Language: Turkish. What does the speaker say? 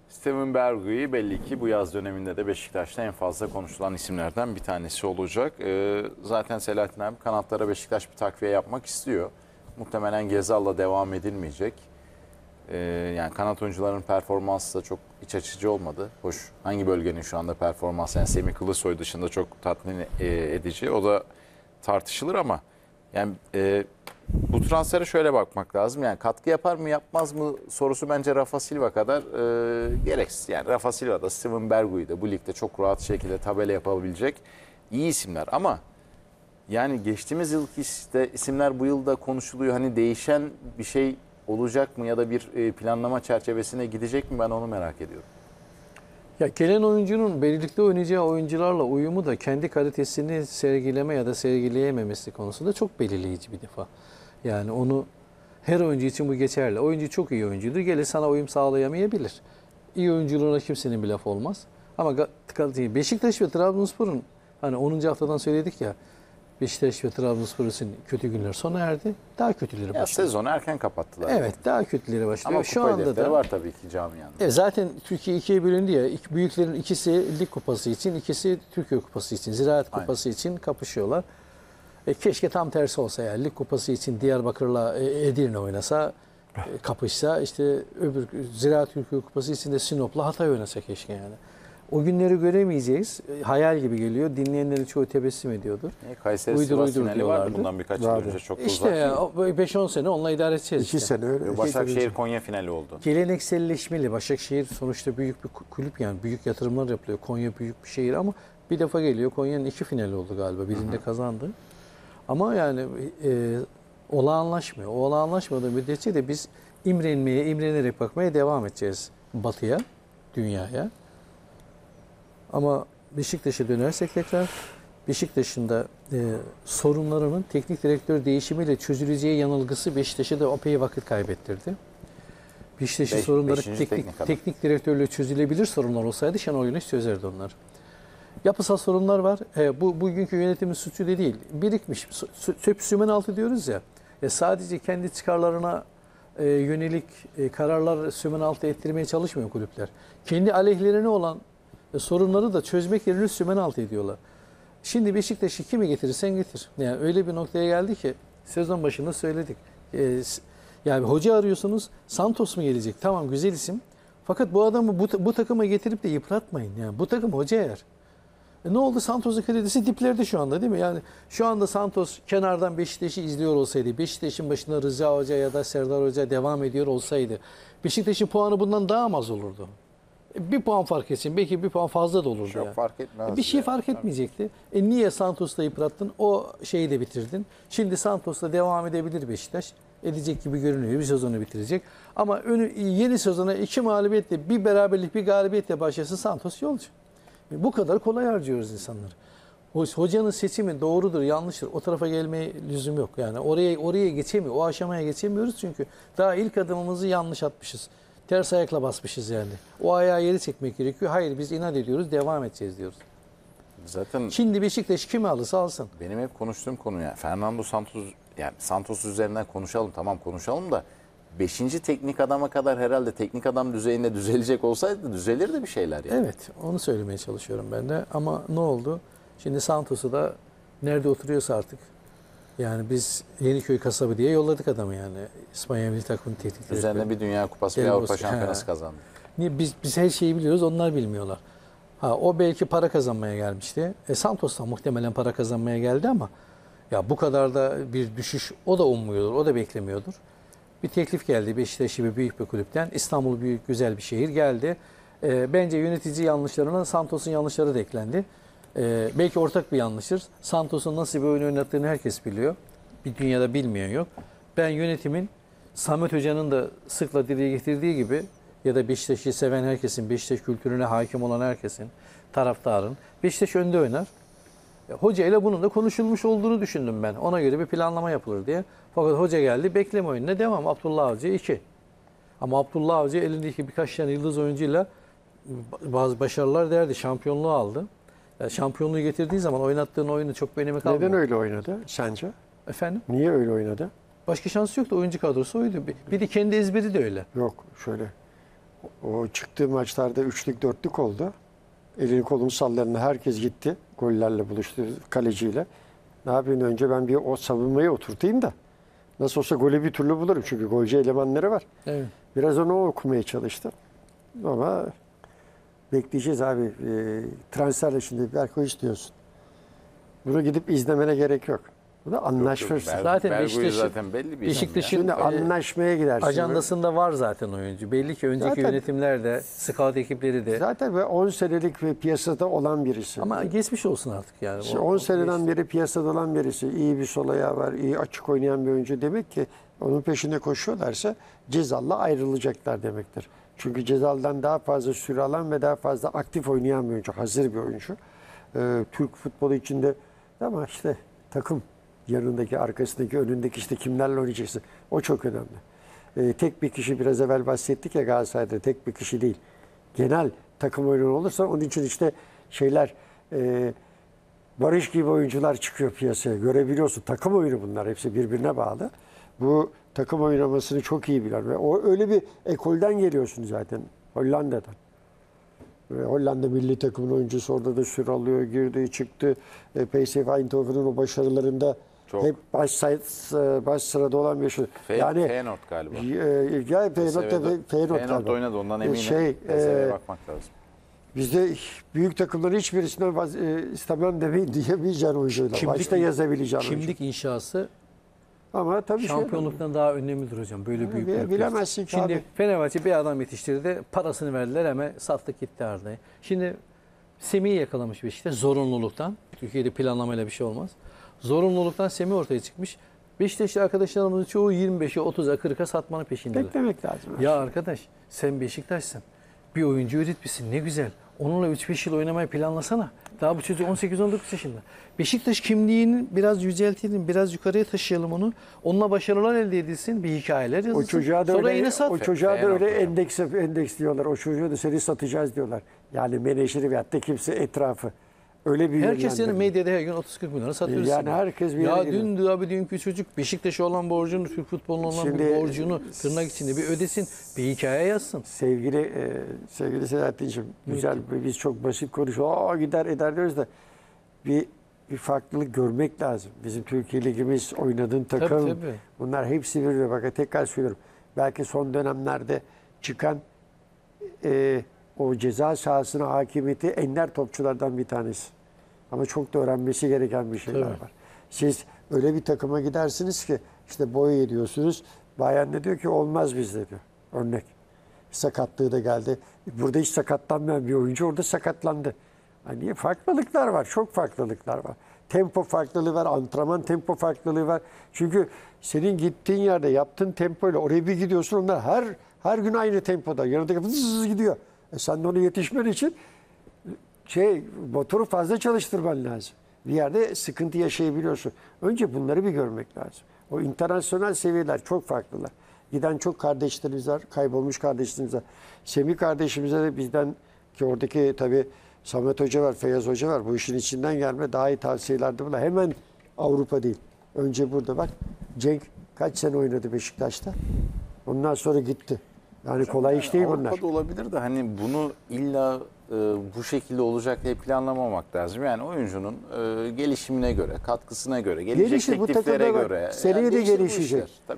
Steven Berghuis belli ki bu yaz döneminde de Beşiktaş'ta en fazla konuşulan isimlerden bir tanesi olacak. Zaten Selahattin abi kanatlara Beşiktaş bir takviye yapmak istiyor. Muhtemelen Gezal'la devam edilmeyecek. Yani kanat oyuncuların performansı da çok iç açıcı olmadı. Hoş, hangi bölgenin şu anda performansı, yani Semih Kılıçsoy dışında çok tatmin edici. O da tartışılır ama yani bu transfere şöyle bakmak lazım. Yani katkı yapar mı yapmaz mı sorusu bence Rafa Silva kadar gereksiz. Yani Rafa Silva da Steven Berghuis de bu ligde çok rahat şekilde tabela yapabilecek iyi isimler. Ama yani geçtiğimiz yılki isimler bu yılda konuşuluyor. Hani değişen bir şey olacak mı ya da bir planlama çerçevesine gidecek mi, ben onu merak ediyorum. Ya gelen oyuncunun belirlikte oynayacağı oyuncularla uyumu da kendi kalitesini sergileme ya da sergileyememesi konusunda çok belirleyici bir defa. Yani onu her oyuncu için bu geçerli. Oyuncu çok iyi oyuncudur. Gelir sana uyum sağlayamayabilir. İyi oyunculuğuna kimsenin bir laf olmaz. Ama Beşiktaş ve Trabzonspor'un hani 10. haftadan söyledik ya, Beşiktaş ve Trabzonspor için kötü günler sona erdi. Daha kötüleri başlıyor. Sezonu erken kapattılar. Evet, daha kötüleri başlıyor. Ama şu kupa anda hedefleri da var tabii ki camianın. zaten Türkiye ikiye bölündü ya. Büyüklerin ikisi Lig Kupası için, ikisi Türkiye Kupası için, Ziraat Kupası için kapışıyorlar. Keşke tam tersi olsa, yani Lig Kupası için Diyarbakır'la Edirne oynasa, kapışsa, işte öbür Ziraat Türkiye Kupası için de Sinop'la Hatay oynasa keşke yani. O günleri göremeyeceğiz. Hayal gibi geliyor. Dinleyenlerin çoğu tebessüm ediyordur. Kayseri Sivas finali vardı bundan birkaç yıl önce, çok da İşte uzak ya, değil. 5-10 sene onunla idare edeceğiz. 2 sene öyle. Başakşehir Konya finali oldu. Gelenekselleşmeli. Başakşehir sonuçta büyük bir kulüp, yani büyük yatırımlar yapılıyor. Konya büyük bir şehir ama bir defa geliyor. Konya'nın 2 finali oldu galiba. Birinde kazandı. Ama yani olağanlaşmıyor. O olağanlaşmadığı müddetçe de biz imrenerek bakmaya devam edeceğiz Batı'ya, dünyaya. Ama Beşiktaş'a dönersek tekrar, Beşiktaş'ın da sorunlarının teknik direktör değişimiyle çözüleceği yanılgısı Beşiktaş'a da epey vakit kaybettirdi. Beşiktaş'ın sorunları teknik direktörle çözülebilir sorunlar olsaydı Şenol Güneş çözerdi onlar. Yapısal sorunlar var. Bugünkü yönetimin suçu da değil. Birikmiş. Sümen altı diyoruz ya. Sadece kendi çıkarlarına yönelik kararlar sümen altı ettirmeye çalışmıyor kulüpler. Kendi aleyhlerine olan sorunları da çözmek yerine sümen altı ediyorlar. Şimdi Beşiktaş'ı kimi getirirsen getir. Yani öyle bir noktaya geldi ki sezon başında söyledik. Yani hoca arıyorsunuz, Santos mu gelecek? Tamam, güzel isim. Fakat bu adamı bu takıma getirip de yıpratmayın. Yani bu takım hoca eğer. Ne oldu? Santos'un kredisi diplerde şu anda, değil mi? Yani şu anda Santos kenardan Beşiktaş'ı izliyor olsaydı, Beşiktaş'ın başında Rıza Hoca ya da Serdar Hoca devam ediyor olsaydı, Beşiktaş'ın puanı bundan daha az olurdu. Bir puan fark etsin. Belki bir puan fazla da olurdu. Çok yani. fark etmez. Bir şey fark etmeyecekti. Niye Santos'la yıprattın? O şeyi de bitirdin. Şimdi Santos'la devam edebilir Beşiktaş. Edecek gibi görünüyor. Bir sezonu bitirecek. Ama yeni sezona 2 mağlubiyetle, bir beraberlik, bir galibiyetle başlasın, Santos yolcu. Bu kadar kolay harcıyoruz insanları. Hocanın seçimi doğrudur, yanlıştır. O tarafa gelmeye lüzum yok. Yani oraya geçemiyor. O aşamaya geçemiyoruz çünkü daha ilk adımımızı yanlış atmışız. Ters ayakla basmışız yani. O ayağı yeri çekmek gerekiyor. Hayır, biz inat ediyoruz, devam edeceğiz diyoruz. Zaten Şimdi Beşiktaş kimi alırsa alsın. benim hep konuştuğum konu ya. Fernando Santos, yani Santos üzerinden konuşalım, tamam konuşalım da 5. teknik adama kadar herhalde teknik adam düzeyinde düzelecek olsaydı düzelirdi bir şeyler yani. Evet, onu söylemeye çalışıyorum ben de. Ama ne oldu? Şimdi Santos'u da nerede oturuyorsa artık. Yani biz Yeniköy kasabı diye yolladık adamı yani. İspanya milli takımın teknik direktörü. Üzerine bir Dünya Kupası, bir Avrupa Şampiyonası kazandı. Niye? Biz her şeyi biliyoruz, onlar bilmiyorlar. O belki para kazanmaya gelmişti. Santos da muhtemelen para kazanmaya geldi ama ya bu kadar da bir düşüş o da ummuyordur, o da beklemiyordur. Bir teklif geldi Beşiktaş gibi büyük bir kulüpten. İstanbul büyük, güzel bir şehir geldi. Bence yönetici yanlışlarına Santos'un yanlışları da eklendi. Belki ortak bir yanlıştır. Santos'un nasıl bir oyun oynattığını herkes biliyor. Bir dünyada bilmeyen yok. Ben yönetimin, Samet Hoca'nın da sıkla dile getirdiği gibi ya da Beşiktaş'ı seven herkesin, Beşiktaş kültürüne hakim olan herkesin, taraftarın, Beşiktaş önde oynar. Hoca ile bunun da konuşulmuş olduğunu düşündüm ben. Ona göre bir planlama yapılır diye. Fakat hoca geldi, bekleme oyununa devam. Abdullah Avcı 2. Ama Abdullah Avcı elindeki birkaç tane yıldız oyuncuyla bazı başarılar derdi. Şampiyonluğu aldı. Yani şampiyonluğu getirdiği zaman oynattığın oyunu çok bir önemi kalmıyor. Neden öyle oynadı sence? Efendim? Niye öyle oynadı? Başka şansı yoktu. Oyuncu kadrosu oydu. Bir de kendi ezberi de öyle. Yok şöyle. O çıktığı maçlarda üçlük dörtlük oldu. Elini kolunu sallayan herkes gitti. Gollerle buluştu kaleciyle. Ne yapayım, önce ben bir o savunmayı oturtayım da. Nasıl olsa golü bir türlü bulurum. Çünkü golcü elemanları var. Evet. Biraz onu okumaya çalıştım. Ama bekleyeceğiz abi. Transferle şimdi Berko istiyorsun. Bunu gidip izlemene gerek yok. Bu da anlaşması. Zaten Bergo'yu Beşiktaş'ın- zaten belli bir isim Beşiktaş'ın ya. Şimdi anlaşmaya gidersin. ajandasında var zaten oyuncu. Belli ki önceki Zaten- yönetimler de, scout ekipleri de. Zaten ve 10 senelik bir piyasada olan birisi. Ama geçmiş olsun artık yani. İşte 10 seneden beri piyasada olan birisi. İyi bir sol ayağı var, iyi açık oynayan bir oyuncu. Demek ki onun peşinde koşuyorlarsa Cezal'la ayrılacaklar demektir. Çünkü Cezal'dan daha fazla süre alan ve daha fazla aktif oynayan bir oyuncu. Hazır bir oyuncu. Türk futbolu içinde ama işte takım yanındaki, arkasındaki, önündeki işte kimlerle oynayacaksın. O çok önemli. Tek bir kişi, biraz evvel bahsettik ya Galatasaray'da, tek bir kişi değil. Genel takım oyunu olursa onun için işte şeyler Barış gibi oyuncular çıkıyor piyasaya. Görebiliyorsun. Takım oyunu bunlar. Hepsi birbirine bağlı. Bu takım oynamasını çok iyi bilen ve o öyle bir ekolden geliyorsun zaten. Hollanda'dan. Ve Hollanda milli takımın oyuncusu, orada da süre alıyor, girdi, çıktı. PSV Eindhoven'ın o başarılarında Çok. hep baş sırada olan bir şey. Yani Feyenoord galiba. Feyenoord Feyenoord oynadı, ondan eminim. Şey, bakmak lazım. bizde büyük takımların hiçbirisinden istemem demeyin diyemeyeceğin oyuncular. Başta yazabileceğin oyuncu. Kimlik inşası Ama tabii şampiyonluktan daha önemlidir hocam. Böyle büyük bir bilemezsin ki Şimdi abi. Fenerbahçe bir adam yetiştirdi. Parasını verdiler, hemen sattık gitti Arda'yı. Şimdi Semih'i yakalamış Beşiktaş zorunluluktan. Türkiye'de planlamayla bir şey olmaz. Zorunluluktan Semih ortaya çıkmış. Beşiktaşlı arkadaşlarımızın çoğu 25'e, 30'a, 40'a satmanın peşindeler. Beklemek lazım. Ya arkadaş, sen Beşiktaş'sın. Bir oyuncu üretmişsin, ne güzel. Onunla 3-5 yıl oynamayı planlasana. Daha bu çocuk 18-19 yaşında. Beşiktaş kimliğini biraz yüceltelim, biraz yukarıya taşıyalım onu. Onunla başarılar elde edilsin, bir hikayeler yazılsın. O çocuğa da Sonra öyle, yine sat. o çocuğa da Feyenoord öyle hocam. endeks diyorlar. O çocuğa da seni satacağız diyorlar. Yani menajeri veyahut da kimse etrafı. Öyle bir Herkes senin yönlendirme. medyada her gün 30-40 milyona satıyorsun. Yani herkes bir Ya yere gidiyor. dün abi dünkü çocuk Beşiktaş'a olan borcunu, Türk futboluna olan bir Şimdi- borcunu tırnak içinde bir ödesin, bir hikaye yazsın. Sevgili Selahattin'ciğim, güzel, biz çok basit konuşuyoruz. Gider eder diyoruz da bir farklılık görmek lazım. Bizim Türkiye Ligimiz, oynadığın takım, tabii. bunlar hepsi birbirine. Bakın tekrar söylüyorum. Belki son dönemlerde çıkan o ceza sahasına hakimiyeti ender topçulardan bir tanesi. Ama çok da öğrenmesi gereken bir şeyler Tabii. var. Siz öyle bir takıma gidersiniz ki işte boy ediyorsunuz. Bayan da diyor ki olmaz bizde diyor. Örnek. Sakatlığı da geldi. Burada hiç sakatlanmayan bir oyuncu orada sakatlandı. Hani farklılıklar var. Çok farklılıklar var. Tempo farklılığı var. Antrenman tempo farklılığı var. Çünkü senin gittiğin yerde yaptığın tempoyla oraya bir gidiyorsun. Onlar her gün aynı tempoda. Yanındaki vız gidiyor. Sen de ona yetişmen için motoru fazla çalıştırman lazım. Bir yerde sıkıntı yaşayabiliyorsun. Önce bunları bir görmek lazım. O internasyonel seviyeler çok farklılar. Giden çok kardeşlerimiz var, kaybolmuş kardeşlerimiz var. Semih kardeşimize de bizden, ki oradaki tabii Samet Hoca var, Feyyaz Hoca var. Bu işin içinden gelme daha iyi tavsiyelerde bunlar. Hemen Avrupa değil. Önce burada bak. Cenk kaç sene oynadı Beşiktaş'ta? Ondan sonra gitti. Yani kolay iş değil bunlar. Avrupa'da olabilir de hani bunu illa bu şekilde olacak diye planlamamak lazım. Yani oyuncunun gelişimine göre, katkısına göre, gelecek Gelişir, bu tekliflere takımda bak, göre. seneye de değişir bu gelişecek. işler. Tabii.